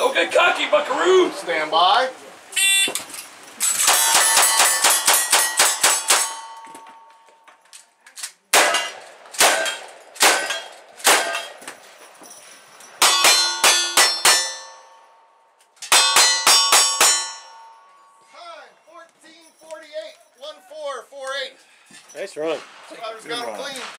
Don't get cocky, buckaroo! Stand by. Time 14:48. 14:48. Nice run. Spider's got it clean.